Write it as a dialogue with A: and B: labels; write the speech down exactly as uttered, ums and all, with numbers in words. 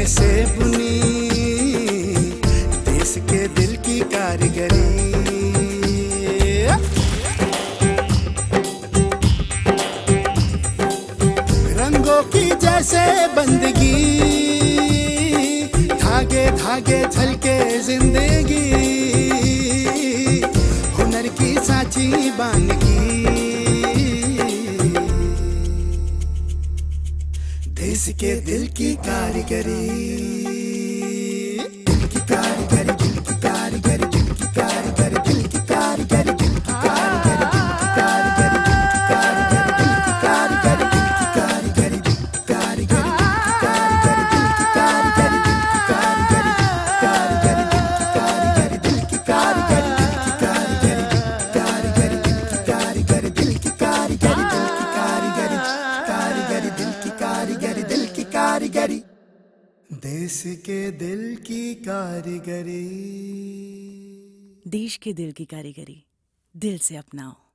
A: से बुनी देश के दिल की कारीगरी। रंगों की जैसे बंदगी, धागे धागे झलके जिंदगी, हुनर की साची बानगी। देश के दिल की कारीगरी, दिल की कारीगरी, दिल की कारीगरी, दिल की कारीगरी, दिल की कारीगरी, दिल की कारीगरी, दिल की कारीगरी, दिल की कारीगरी, दिल की कारीगरी, दिल की कारीगरी, दिल की कारीगरी, दिल की कारीगरी, दिल की कारीगरी, दिल की कारीगरी, कारीगरी, दिल की कारीगरी, दिल की कारीगरी, दिल की कारीगरी, कारीगरी, दिल की कारीगरी, दिल की कारीगरी, दिल की कारीगरी, कारीगरी, दिल की कारीगरी, दिल की कारीगरी। देश के दिल की कारीगरी।
B: देश के दिल की कारीगरी दिल से अपनाओ।